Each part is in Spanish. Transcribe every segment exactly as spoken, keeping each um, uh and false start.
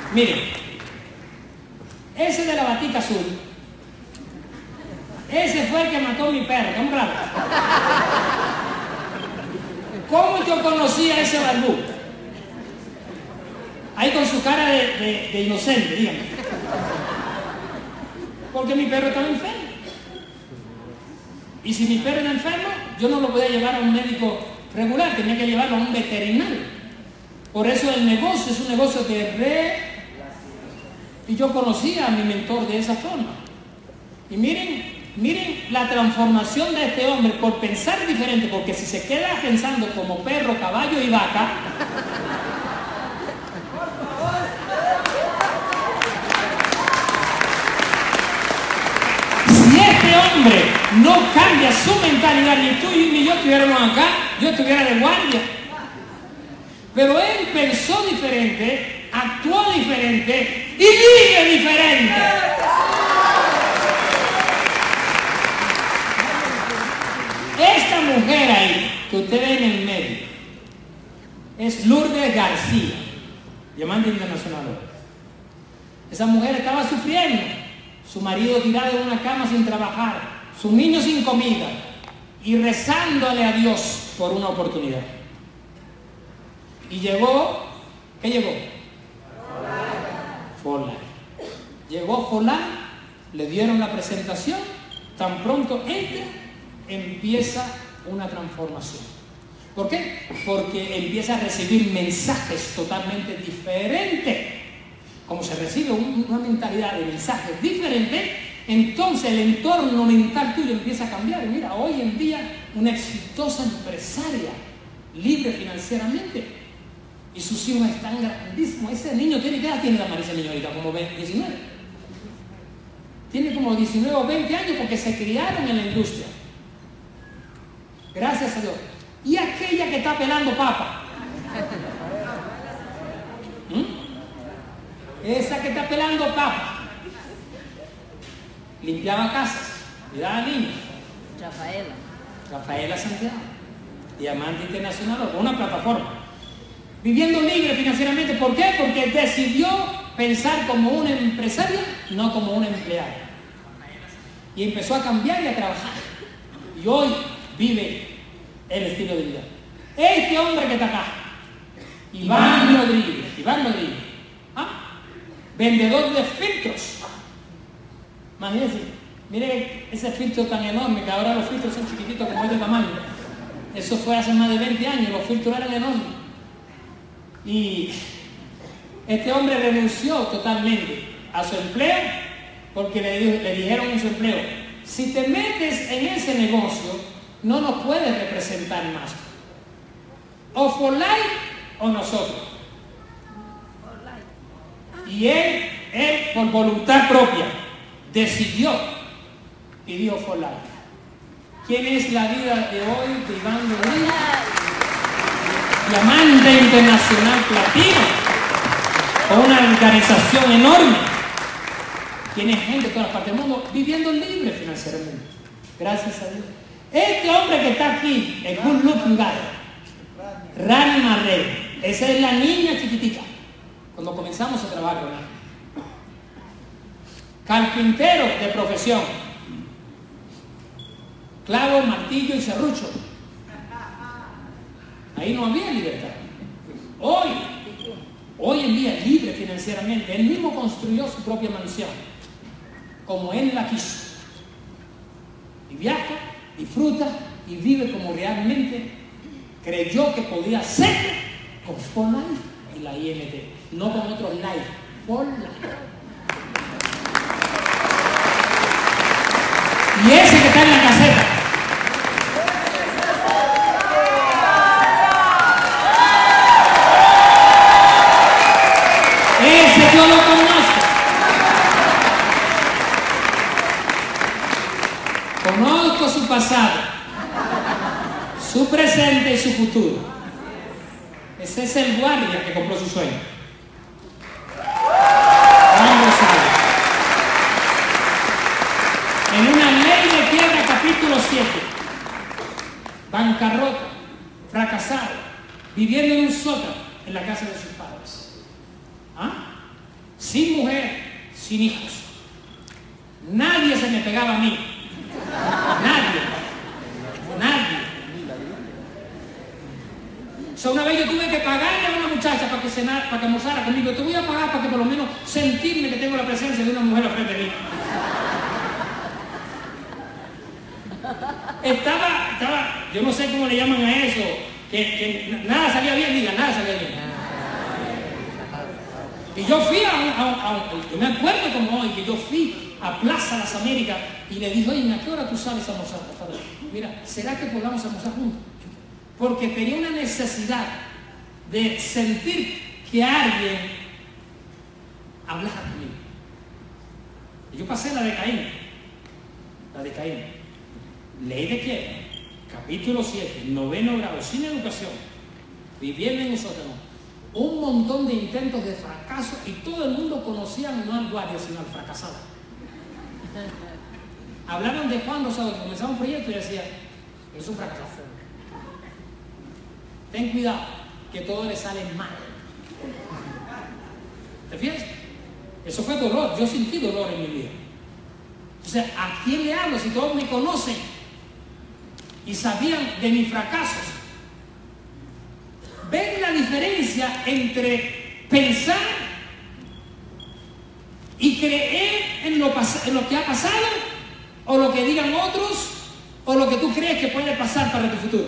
Miren, ese de la batica azul, ese fue el que mató a mi perro, ¿estamos claros? ¿Cómo yo conocí a ese barbú? Ahí con su cara de, de, de inocente, díganme. Porque mi perro estaba enfermo. Y si mi perro era enfermo, yo no lo podía llevar a un médico regular, tenía que llevarlo a un veterinario. Por eso el negocio es un negocio de re... Y yo conocía a mi mentor de esa forma. Y miren, miren la transformación de este hombre por pensar diferente, porque si se queda pensando como perro, caballo y vaca, si este hombre no cambia su mentalidad, ni tú ni yo estuviéramos acá, yo estuviera de guardia. Pero él pensó diferente, actuó diferente y vive diferente. Esta mujer ahí, que usted ve en el medio, es Lourdes García, diamante internacional. Esa mujer estaba sufriendo, su marido tirado en una cama sin trabajar, su niño sin comida y rezándole a Dios por una oportunidad. Y llegó, ¿qué llegó? Forlán. Llegó Forlán, le dieron la presentación, tan pronto entra, empieza una transformación. ¿Por qué? Porque empieza a recibir mensajes totalmente diferentes. Como se recibe una mentalidad de mensajes diferentes, entonces el entorno mental tuyo empieza a cambiar. Y mira, hoy en día una exitosa empresaria, libre financieramente, y sus hijos están grandísimos. Ese niño tiene, ¿qué edad tiene la Marisa señorita? Como diecinueve. Tiene como diecinueve o veinte años porque se criaron en la industria. Gracias a Dios. Y aquella que está pelando papa. ¿Mm? Esa que está pelando papa. Limpiaba casas, cuidaba a niños. Rafaela. Rafaela Santiago. Diamante internacional, con una plataforma. Viviendo libre financieramente. ¿Por qué? Porque decidió pensar como una empresaria, no como una empleada. Y empezó a cambiar y a trabajar. Y hoy vive el estilo de vida. Este hombre que está acá, Iván Rodríguez, Iván Rodríguez, ¿ah? Vendedor de filtros. Imagínense, miren ese filtro tan enorme, que ahora los filtros son chiquititos como este tamaño. Eso fue hace más de veinte años, los filtros eran enormes. Y este hombre renunció totalmente a su empleo porque le, le dijeron en su empleo: si te metes en ese negocio, no nos puedes representar más. O Forlán o nosotros. Y él, él, por voluntad propia, decidió y dijo Forlán. ¿Quién es la vida de hoy de Iván Rodríguez? Diamante internacional platino, con una organización enorme. Tiene gente de todas partes del mundo viviendo libre financieramente. Gracias a Dios. Este hombre que está aquí, el good looking guy, Rani Marrero, esa es la niña chiquitica, cuando comenzamos a trabajar con él. Carpintero de profesión, clavo, martillo y serrucho. Ahí no había libertad. Hoy, hoy en día, libre financieramente, él mismo construyó su propia mansión, como él la quiso. Y viaja, disfruta y vive como realmente creyó que podía ser con Forlán y la I M T, no con otros live. Forlán. Y ese que está en la caseta, ese yo lo conozco. Conozco su pasado, su presente y su futuro. Ese es el guardia que compró su sueño. Juan Rosales. En una ley de quiebra, capítulo siete. Bancarrota, fracasado, viviendo en un sótano en la casa de sus padres. ¿Ah? sin mujer, sin hijos. Nadie se me pegaba a mí. Nadie. Nadie. O sea, una vez yo tuve que pagarle a una muchacha para que cenara, para que almorzara conmigo. Te voy a pagar para que por lo menos sentirme que tengo la presencia de una mujer al frente de mí. Estaba, estaba, yo no sé cómo le llaman a eso, que, que nada salía bien, diga, nada salía bien. Y yo fui a un, a un, a un, yo me acuerdo como hoy, que yo fui a Plaza Las Américas y le dije, oye, ¿a qué hora tú sales a almorzar? Mira, ¿será que podamos almorzar juntos? Porque tenía una necesidad de sentir que alguien hablara conmigo. Y yo pasé la de Caín, la de Caín. Ley de quiebra, capítulo siete, noveno grado, sin educación, viviendo en un sótano. Un montón de intentos de fracaso y todo el mundo conocía no al guardia, sino al fracasado. Hablaron de Juan Rosado, que comenzaba un proyecto y decía, es un fracasado. Ten cuidado, que todo le sale mal. ¿Te fijas? Eso fue dolor, yo sentí dolor en mi vida. O sea, ¿a quién le hablo si todos me conocen y sabían de mis fracasos? ¿Ven la diferencia entre pensar y creer en lo, en lo que ha pasado, o lo que digan otros, o lo que tú crees que puede pasar para tu futuro?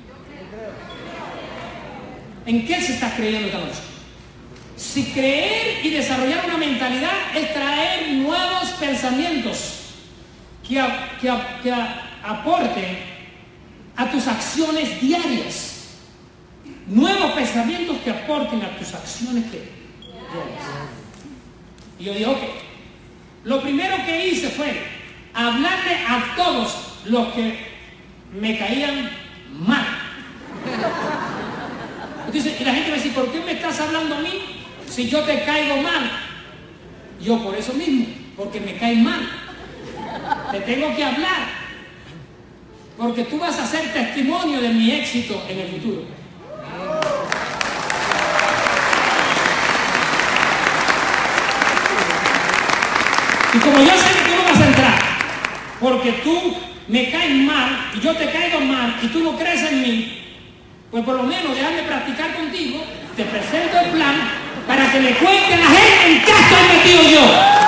¿En qué se está creyendo esta noche? Si creer y desarrollar una mentalidad es traer nuevos pensamientos que, a, que, a, que a, aporten a tus acciones diarias. Nuevos pensamientos que aporten a tus acciones que diarias. Y yo digo, ok, lo primero que hice fue hablarle a todos los que me caían mal. Entonces, y la gente me dice, ¿por qué me estás hablando a mí si yo te caigo mal? Yo por eso mismo, porque me caes mal. Te tengo que hablar, porque tú vas a ser testimonio de mi éxito en el futuro. Y como yo sé que tú no vas a entrar, porque tú me caes mal y yo te caigo mal y tú no crees en mí, pues por lo menos déjame practicar contigo, te presento el plan para que le cuente a la gente en qué estoy metido yo.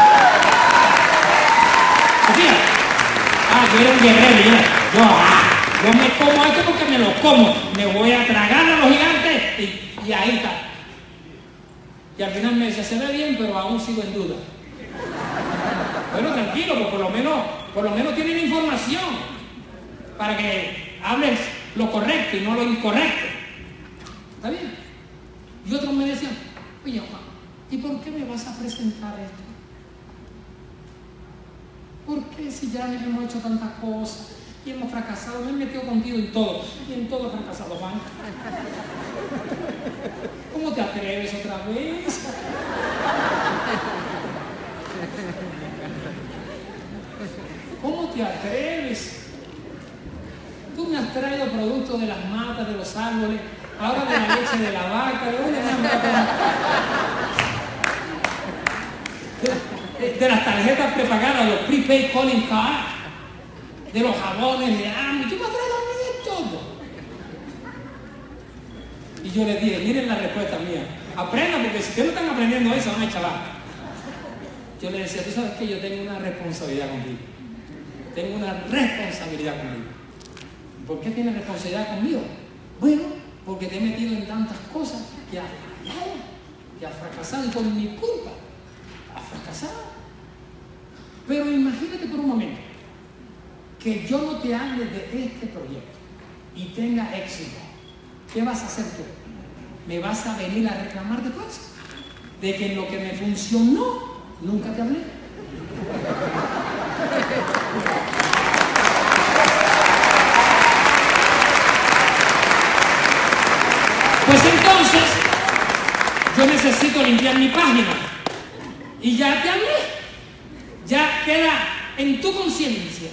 Fíjate, ah, yo era un guerrero, yo, yo, ah, yo me como esto porque me lo como, me voy a tragar a los gigantes y, y ahí está. Y al final me dice, se ve bien, pero aún sigo en duda. Bueno, tranquilo, pues por lo menos, por lo menos tienen información para que hables lo correcto y no lo incorrecto. ¿Está bien? Y otros me decían, oye Juan, ¿y por qué me vas a presentar esto? ¿Por qué si ya hemos hecho tantas cosas y hemos fracasado? Me he metido contigo en todo, y en todo he fracasado, Juan. ¿Cómo te atreves otra vez? ¿Cómo te atreves? Tú me has traído productos de las matas, de los árboles, ahora de la leche de la vaca, ¿de dónde me has matado? De, de las tarjetas prepagadas, los prepaid calling cards, de los jabones de hambre, tú me has traído a mí de todo. Y yo les dije, miren la respuesta mía, aprendan, porque si ustedes no están aprendiendo eso, van a chavar. Yo le decía, tú sabes que yo tengo una responsabilidad contigo. Tengo una responsabilidad conmigo. ¿Por qué tienes responsabilidad conmigo? Bueno, porque te he metido en tantas cosas que has fallado, que has fracasado y por mi culpa has fracasado. Pero imagínate por un momento que yo no te hable de este proyecto y tenga éxito. ¿Qué vas a hacer tú? ¿Me vas a venir a reclamar después? De que en lo que me funcionó nunca te hablé. Pues entonces yo necesito limpiar mi página y ya te hablé, ya queda en tu conciencia.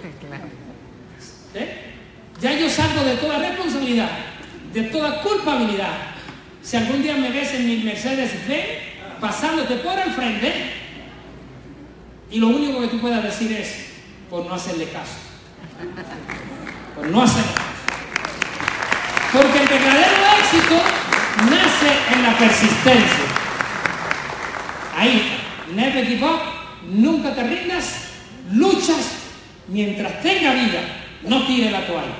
¿Eh? Ya yo salgo de toda responsabilidad, de toda culpabilidad. Si algún día me ves en mi Mercedes Benz, pasándote por el frente, y lo único que tú puedas decir es, por no hacerle caso. Por no hacerle caso. Porque el verdadero éxito nace en la persistencia. Ahí está. Never give up. Nunca te rindas. Luchas mientras tenga vida. No tire la toalla.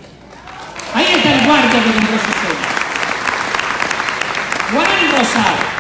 Ahí está el guardia que compró su sello. Juan Rosado.